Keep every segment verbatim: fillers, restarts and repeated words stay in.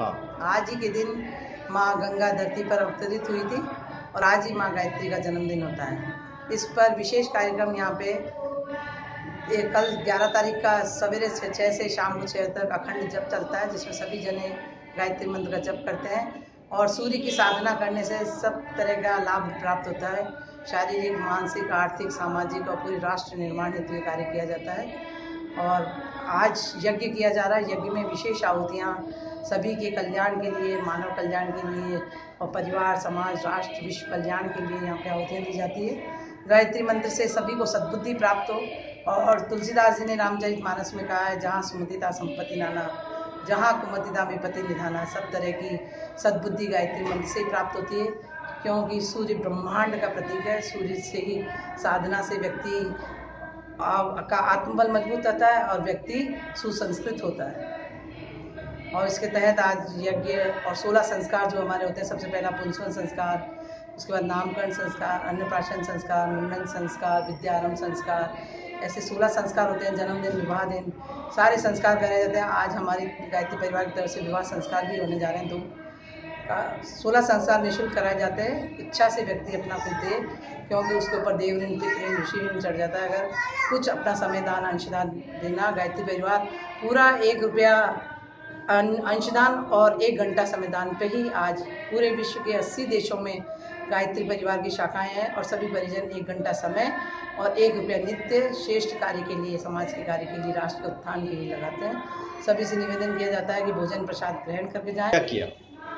हाँ। आज ही के दिन माँ गंगा धरती पर अवतरित हुई थी और आज ही माँ गायत्री का जन्मदिन होता है। इस पर विशेष कार्यक्रम यहाँ पे कल ग्यारह तारीख का सवेरे छः से शाम को छः तक अखंड जप चलता है, जिसमें सभी जने गायत्री मंत्र का जप करते हैं और सूर्य की साधना करने से सब तरह का लाभ प्राप्त होता है। शारीरिक, मानसिक, आर्थिक, सामाजिक और पूरी राष्ट्र निर्माण हेतु ये कार्य किया जाता है। और आज यज्ञ किया जा रहा है। यज्ञ में विशेष आहुतियाँ सभी के कल्याण के लिए, मानव कल्याण के लिए और परिवार, समाज, राष्ट्र, विश्व कल्याण के लिए यहाँ पे आहुतियाँ दी जाती है। गायत्री मंत्र से सभी को सद्बुद्धि प्राप्त हो। और तुलसीदास जी ने रामचरितमानस में कहा है, जहाँ सुमतिता संपत्ति नाना, जहाँ कुमतिता विपत्ति निधाना, सब तरह की सद्बुद्धि गायत्री मंत्र से प्राप्त होती है, क्योंकि सूर्य ब्रह्मांड का प्रतीक है। सूर्य से ही साधना से व्यक्ति का आत्मबल मजबूत होता है और व्यक्ति सुसंस्कृत होता है। और इसके तहत आज यज्ञ और सोलह संस्कार जो हमारे होते हैं, सबसे पहला पुंसवन संस्कार, उसके बाद नामकरण संस्कार, अन्नप्राशन संस्कार, मुंडन संस्कार, विद्यारंभ संस्कार, ऐसे सोलह संस्कार होते हैं। जन्मदिन, विवाह दिन, सारे संस्कार कराए जाते हैं। आज हमारी गायत्री परिवार की तरफ से विवाह संस्कार भी होने जा रहे हैं। दो सोलह संस्कार निःशुल्क कराए जाते हैं। इच्छा से व्यक्ति अपना कुछ दे, क्योंकि उसके ऊपर देव ऋण, पितृ ऋण, ऋषि ऋण चढ़ जाता है। अगर कुछ अपना समय दान, अंशदान देना, गायत्री परिवार पूरा एक रुपया अंशदान और एक घंटा समयदान पे ही आज पूरे विश्व के अस्सी देशों में गायत्री परिवार की शाखाएं हैं और सभी परिजन एक घंटा समय और एक रुपया नित्य श्रेष्ठ कार्य के लिए, समाज के कार्य के लिए, राष्ट्र के उत्थान के लिए लगाते हैं। सभी से निवेदन किया जाता है कि भोजन प्रसाद ग्रहण करके जाएं। क्या किया?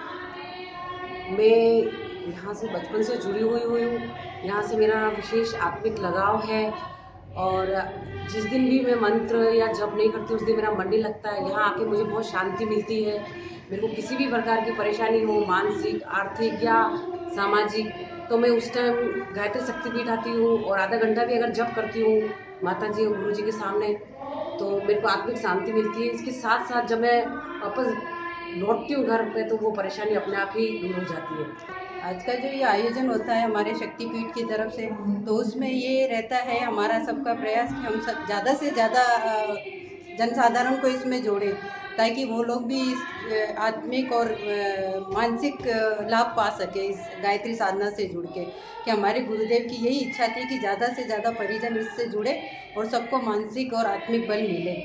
मैं यहाँ से बचपन से जुड़ी हुई हुई हूँ। यहाँ से मेरा विशेष आत्मिक लगाव है और जिस दिन भी मैं मंत्र या जप नहीं करती उस दिन मेरा मन नहीं लगता है। यहाँ आके मुझे बहुत शांति मिलती है। मेरे को किसी भी प्रकार की परेशानी हो, मानसिक, आर्थिक या सामाजिक, तो मैं उस टाइम गायत्री शक्तिपीठ आती हूँ और आधा घंटा भी अगर जप करती हूँ माता जी और गुरु जी के सामने, तो मेरे को आत्मिक शांति मिलती है। इसके साथ साथ जब मैं वापस लौटती हूँ घर पे तो वो परेशानी अपने आप ही दूर हो जाती है। आज का जो ये आयोजन होता है हमारे शक्तिपीठ की तरफ से, तो उसमें ये रहता है हमारा सबका प्रयास कि हम सब ज़्यादा से ज़्यादा जनसाधारण को इसमें जोड़ें, ताकि वो लोग भी इस आत्मिक और मानसिक लाभ पा सके इस गायत्री साधना से जुड़ के। कि हमारे गुरुदेव की यही इच्छा थी कि ज़्यादा से ज़्यादा परिजन इससे जुड़े और सबको मानसिक और आत्मिक बल मिले।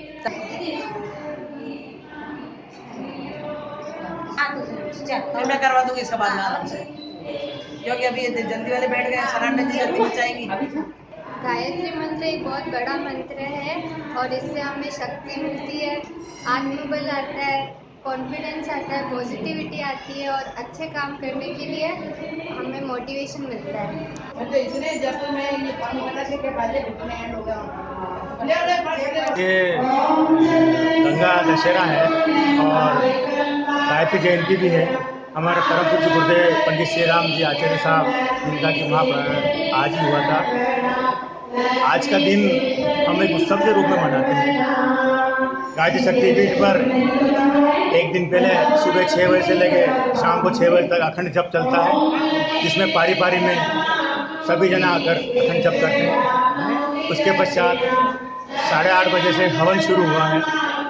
मैं करवा दूंगी इसका बाद में आराम से, क्योंकि अभी ये जल्दी वाले बैठ गए, सराहना जी जल्दी बचाएंगी। गायत्री मंत्र एक बहुत बड़ा मंत्र है और इससे हमें शक्ति मिलती है, आत्मबल आता है, कॉन्फिडेंस आता है, पॉजिटिविटी आती है और अच्छे काम करने के लिए हमें मोटिवेशन मिलता है। तो इसलिए जब मैं ये पानी बना के पहले घुटने एंड हो गया। ये गंगा दशहरा है और गायत्री जयंती भी है। हमारे परम पूज्य गुरुदेव पंडित श्री राम जी आचार्य साहब जिनका कि वहाँ आज ही हुआ था। आज का दिन हम एक उत्सव के रूप में मनाते हैं। गायत्री शक्तिपीठ पर एक दिन पहले सुबह छः बजे से लेकर शाम को छः बजे तक अखंड जप चलता है, जिसमें पारी पारी में सभी जना आकर अखंड जप करते हैं। उसके पश्चात साढ़े आठ बजे से हवन शुरू हुआ है।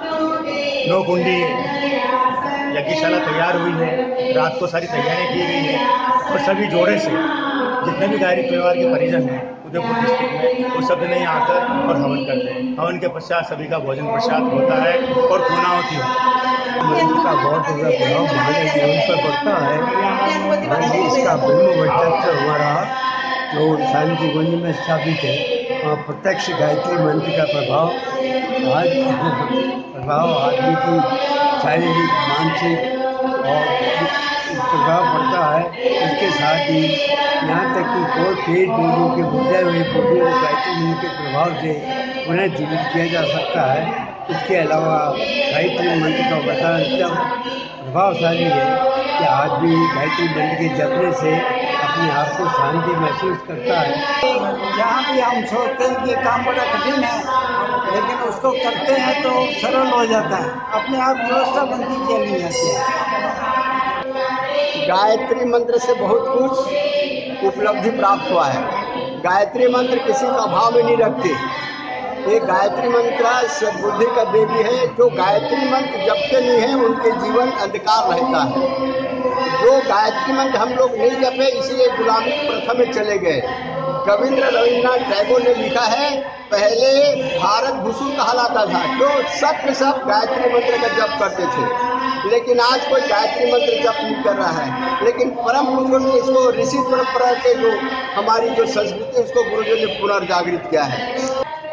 नौ कुंडी यज्ञशाला तैयार हुई है, रात को सारी तैयारियां की गई है और सभी जोड़े से जितने भी गायत्री परिवार के परिजन हैं उदयपुर डिस्ट्रिक्ट में, वो सब जने यहाँ आकर और हवन करते हैं। हवन के पश्चात सभी का भोजन प्रसाद होता है और पूर्णाहुति होती है। मंदिर का बहुत बड़ा प्रभाव महादेव जीवन पर पड़ता है। इसका ब्रह्म वर्चस्व हमारा जो शांतिकुंज में स्थापित है, प्रत्यक्ष गायत्री मंत्र का प्रभाव आज प्रभाव आदमी की शारीरिक, मानसिक और प्रभाव पड़ता है। इसके साथ ही यहाँ तक कि कोई पेट रोगों के बुझे हुए पौधे को गायत्री मंत्र के प्रभाव से पुनः जीवित किया जा सकता है। इसके अलावा गायत्री मंत्र का वरदान एकदम प्रभावशाली है कि आदमी गायत्री मंत्र के जपने से अपने आप को शांति महसूस करता है। जहाँ भी हम सोचते हैं कि काम बड़ा कठिन है, लेकिन उसको करते हैं तो सरल हो जाता है, अपने आप व्यवस्था बनती चली जाती है। गायत्री मंत्र से बहुत कुछ उपलब्धि प्राप्त हुआ है। गायत्री मंत्र किसी का भाव में नहीं रखती, ये गायत्री मंत्र सद्बुद्धि का देवी है। जो गायत्री मंत्र जपते नहीं है उनके जीवन अंधकार रहता है। जो गायत्री मंत्र हम लोग नहीं जपे इसलिए गुलामी की प्रथा में चले गए। रविंद्र रविन्द्रनाथ टैगोर ने लिखा है, पहले भारत भूषुर कहलाता था, तो सब के सब गायत्री मंत्र का जप करते थे, लेकिन आज कोई गायत्री मंत्र जप नहीं कर रहा है। लेकिन परम पुरुषों ने इसको ऋषि परंपरा के जो हमारी जो संस्कृति है उसको गुरुजों ने पुनर्जागृत किया है।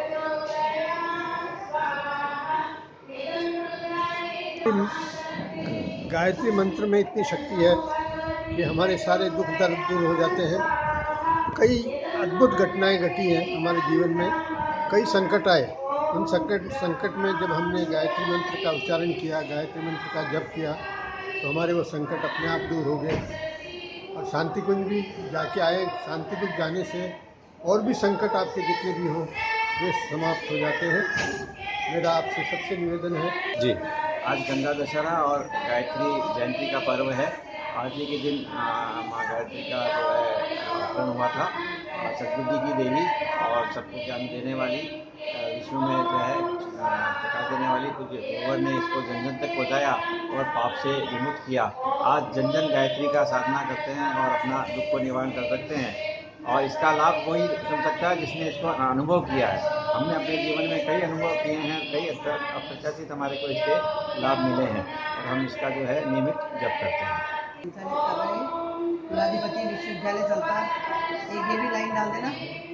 गायत्री मंत्र में इतनी शक्ति है कि हमारे सारे दुख दर्द दूर हो जाते हैं। कई अद्भुत घटनाएं घटी हैं हमारे जीवन में, कई संकट आए। उन संकट संकट में जब हमने गायत्री मंत्र का उच्चारण किया, गायत्री मंत्र का जप किया, तो हमारे वो संकट अपने आप दूर हो गए और शांति कुंज भी जाके आए। शांति कुंज जाने से और भी संकट आपके जितने भी हो वे समाप्त हो जाते हैं। मेरा आपसे सबसे निवेदन है जी, आज गंगा दशहरा और गायत्री जयंती का पर्व है। आज ही के दिन माँ गायत्री का जो है अवतरण हुआ था। सद्बुद्धि की देवी और सबको ज्ञान देने वाली, विश्व में जो है प्रकाश देने वाली कुछ गुरुवर ने इसको जन जन तक पहुँचाया और पाप से विमुक्त किया। आज जन जन गायत्री का साधना करते हैं और अपना दुख को निवारण कर सकते हैं, और इसका लाभ वही सुन सकता है जिसने इसको अनुभव किया है। हमने अपने जीवन में कई अनुभव किए हैं, कई अप्रत्याशित हमारे को इसके लाभ मिले हैं और हम इसका जो है नियमित जप करते हैं। संचालित कर रहे हैं कुलाधिपति विश्वविद्यालय चलता। एक ये भी लाइन डाल देना।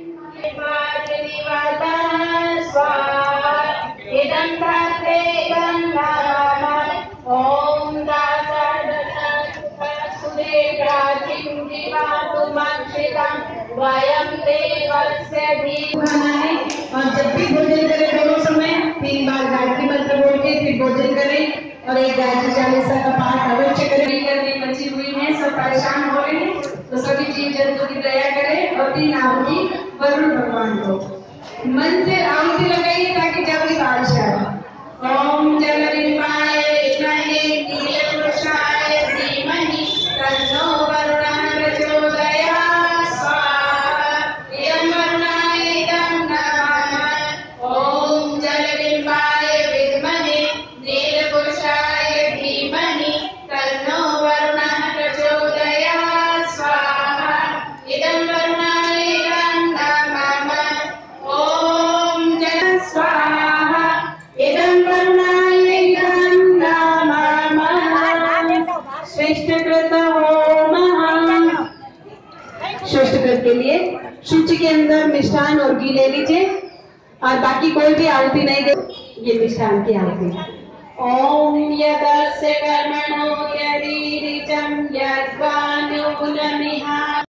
और जब भी भोजन करें दोनों समय तीन बार गायत्री मंत्र बोल के फिर भोजन करें और एक गायत्री चालीसा का पाठ अवश्य करें। करने बची हुई है, सब परेशान हो रहे हैं, तो सभी जीव जंतु की दया करें और तीन आहुति वरुण भगवान को मन से आहुति लगाइए ताकि जल्दी बारिश आए। ओम जगदम्बाय विद्महे नीलपुरुषाय धीमहि तन्नो वरुणः प्रचोदयात्। स्वाहा। इदं वरुणाय इदं नमः। ओम जगदम्बाय विद्महे नीलपुरुषाय धीमहि तन्नो वरुणः प्रचोदयात्। स्वाहा। इदं वरुणाय इदं नमः। ओम जग स्वाहा। इदं वरुणाय इदं नमः। श्रेष्ठ कृत होमः। श्रेष्ठ कृत के लिए सूची के अंदर मिष्ठान और घी ले लीजिए और बाकी कोई भी आहुति नहीं दे। ये मिष्ठान की आहुति। ओम यदस्य कर्मणो यदि ऋचं यद्वा न्यूनमिहा